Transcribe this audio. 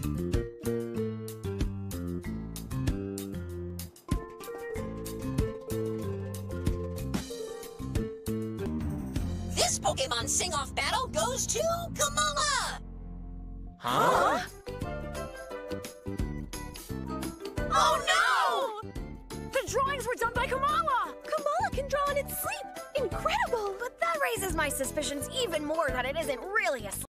This Pokemon sing-off battle goes to Komala! Huh? Oh no! The drawings were done by Komala! Komala can draw in its sleep! Incredible! But that raises my suspicions even more that it isn't really a